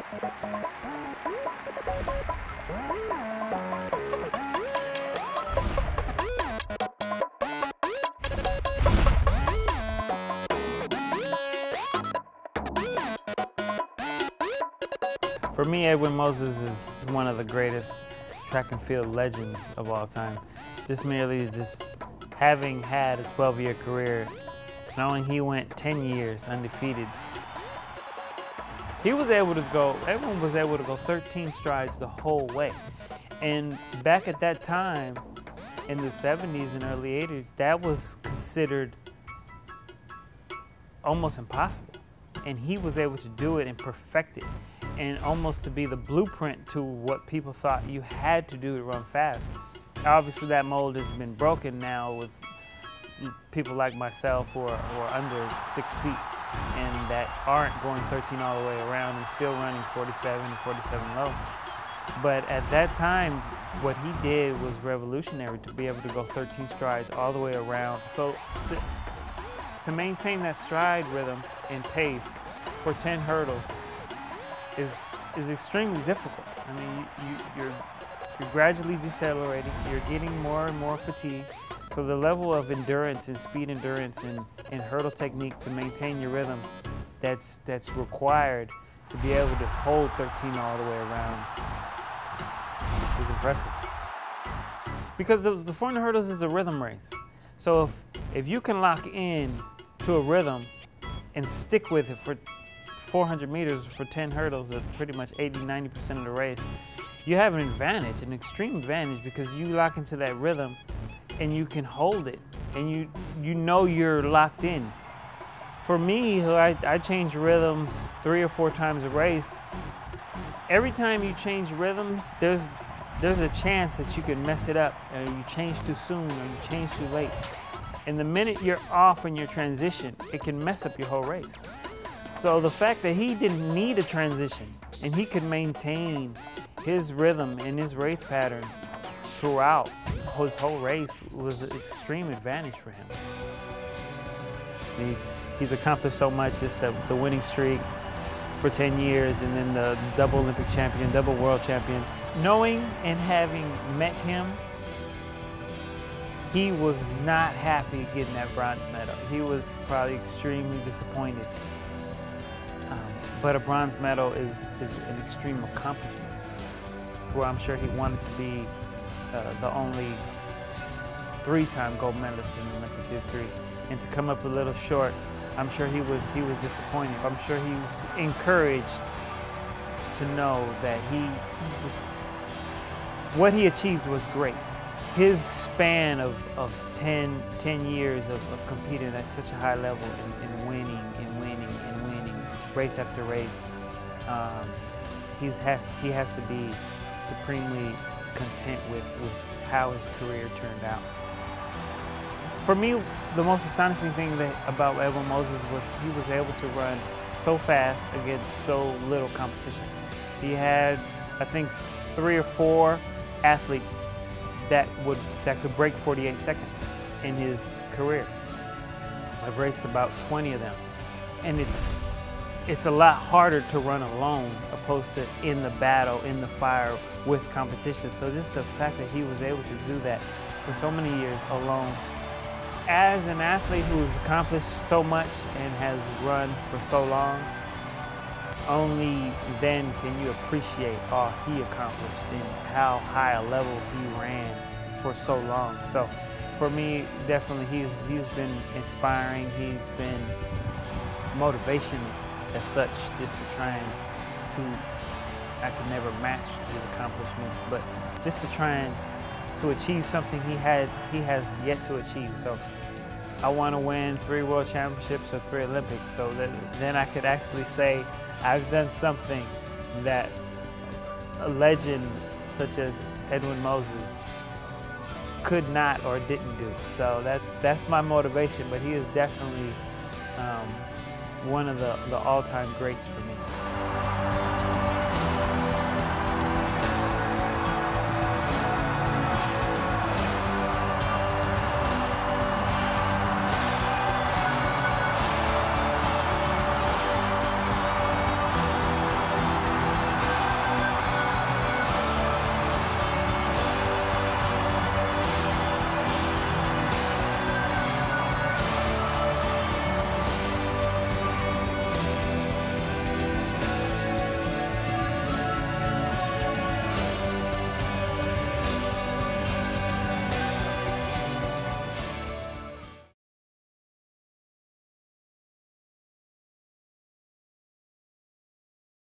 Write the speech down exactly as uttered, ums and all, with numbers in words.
For me, Edwin Moses is one of the greatest track and field legends of all time. Just merely just having had a twelve year career, knowing he went ten years undefeated. He was able to go, Edwin was able to go thirteen strides the whole way. And back at that time, in the seventies and early eighties, that was considered almost impossible. And he was able to do it and perfect it, and almost to be the blueprint to what people thought you had to do to run fast. Obviously that mold has been broken now with people like myself who are, who are under six feet and that aren't going thirteen all the way around and still running forty-seven and forty-seven low. But at that time, what he did was revolutionary, to be able to go thirteen strides all the way around. So to, to maintain that stride rhythm and pace for ten hurdles is is extremely difficult. I mean, you, you're you're gradually decelerating. You're getting more and more fatigue. So the level of endurance and speed endurance and, and hurdle technique to maintain your rhythm that's that's required to be able to hold thirteen all the way around is impressive. Because the, the four hundred hurdles is a rhythm race. So if if you can lock in to a rhythm and stick with it for four hundred meters, for ten hurdles, at pretty much eighty, ninety percent of the race, you have an advantage, an extreme advantage, because you lock into that rhythm and you can hold it, and you you know you're locked in. For me, who I, I change rhythms three or four times a race, every time you change rhythms, there's there's a chance that you can mess it up, or you change too soon, or you change too late. And the minute you're off in your transition, it can mess up your whole race. So the fact that he didn't need a transition and he could maintain his rhythm and his race pattern throughout his whole race was an extreme advantage for him. He's, he's accomplished so much, just the, the winning streak for ten years, and then the double Olympic champion, double world champion. Knowing and having met him, he was not happy getting that bronze medal. He was probably extremely disappointed. Um, but a bronze medal is, is an extreme accomplishment, where I'm sure he wanted to be uh, the only three-time gold medalist in Olympic history. And to come up a little short, I'm sure he was, he was disappointed. I'm sure he was encouraged to know that he, he was, what he achieved was great. His span of, of ten, ten years of, of competing at such a high level and, and winning and winning and winning, race after race, um, he's has, he has to be supremely content with, with how his career turned out. For me, the most astonishing thing that, about Edwin Moses was he was able to run so fast against so little competition. He had, I think, three or four athletes that would that could break forty-eight seconds in his career. I've raced about twenty of them, and it's it's a lot harder to run alone opposed to in the battle, in the fire with competition. So just the fact that he was able to do that for so many years alone, as an athlete who's accomplished so much and has run for so long, only then can you appreciate all he accomplished and how high a level he ran for so long. So for me, definitely he's, he's been inspiring. He's been motivation as such, just to try and to, I could never match his accomplishments, but just to try and to achieve something he had, he has yet to achieve. So I want to win three world championships or three Olympics, so that then I could actually say I've done something that a legend such as Edwin Moses could not or didn't do. So that's that's my motivation, but he is definitely um, one of the, the all-time greats for me.